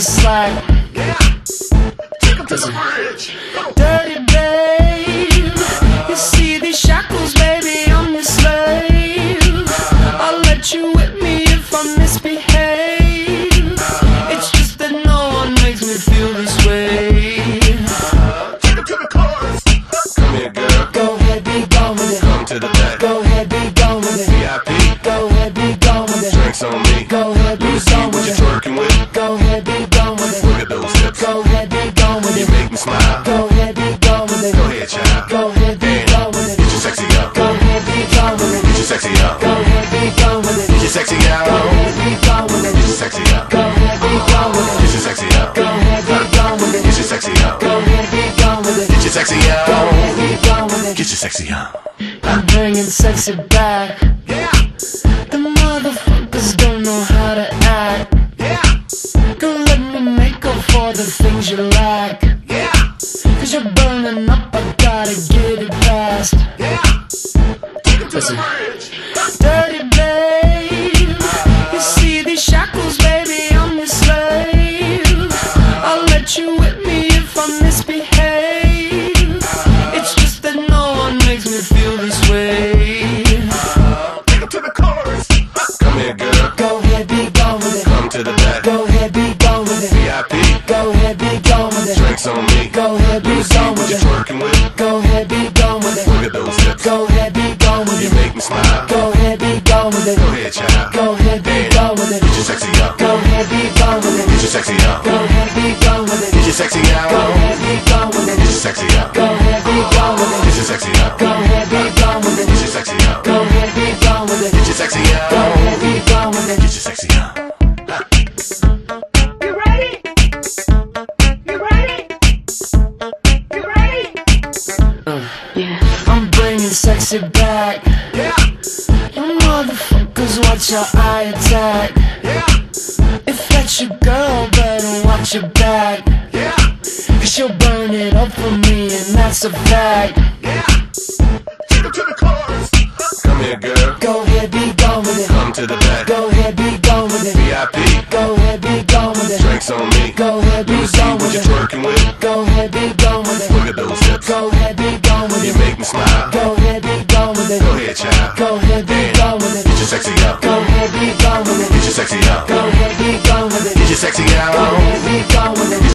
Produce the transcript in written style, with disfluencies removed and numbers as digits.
slack. Take 'em to the bridge. Dirty babe, you see these shackles, baby, I'm your slave. I'll let you whip me if I misbehave. It's just that no one makes me feel this way. Take 'em to the chorus. Come here, girl. Go ahead, be gone with it. Come to the back. Go ahead, be gone with it. VIP. Go ahead, be gone with it. Drinks on me. Go ahead, be Let me see gone what with you're it. twerking with. Go ahead, be gone with it. Look at those hips. Go ahead, be gone with You it. make me smile. Go ahead, be gone with it. Go ahead, child. Go ahead, be gone with it. Get your sexy up. Go ahead, be gone with it. Get your sexy up. Go ahead, be gone with it. Get your sexy up. Go ahead, be gone with it. Get your sexy up. Go ahead, be gone with it. Get your sexy up. Go ahead, be gone with it. Get your sexy up. Go ahead, be gone with it. Get your sexy up. Go ahead, be gone with it. Get your sexy up. I'm bringing sexy back. Yeah. The motherfuckers don't know how to act. Yeah. Don't let me make up for the things you lack. Yeah. Cause you're burning up, I gotta get it fast. Yeah. Take 'em to the Listen. bridge. Dirty babe, you see these shackles, baby, I'm your slave. I'll let you whip me if I misbehave. It's just that no one makes me feel this way. Take 'em to the chorus. Come here, girl. Go ahead, be gone with it. Come to the back. Go ahead, be gone with it. VIP. Go ahead, be gone with it. Drinks on me. Go ahead, Let me be see gone what with you're it. twerking with. Go ahead, be gone with it. Look at those hips. Go ahead, be gone with You it. make me smile. Go ahead, be gone with it. Go ahead, child. Go ahead, be gone with it. Get your sexy up. Go ahead, be gone with it. Get your sexy up. Go ahead, be gone with it. Get your sexy up. Go ahead, be gone with it. Get your sexy up. Go ahead, be gone with it. Get your sexy up. Go ahead, be gone with it. Get your sexy up. Go ahead, be gone with it. Get your sexy up. Go ahead, be gone with it. Get your sexy up. You ready? You ready? You ready? I'm bringing sexy back. Yeah. You motherfuckers, watch your eye attack. Yeah. If that's your girl, better watch your back. Yeah. Cause she'll burn it up for me, and that's a fact. Yeah. Take 'em to the chorus. Come here, girl. Go ahead, be gone with it. Come to the back. Go ahead, be gone with it. VIP. Go ahead, be gone with it. Drinks on me. Go ahead, be Let me see gone what with you're it. twerking with. Go ahead, be gone with it. Look at those hips. Go ahead, be gone with You it. make me smile. Go ahead, be gone with it. Go ahead, child. Go ahead, be gone with it. Get your sexy up. Go ahead, be gone with it. Get your sexy up. Go ahead, be gone with it. Get your sexy Go up. ahead, be gone with it.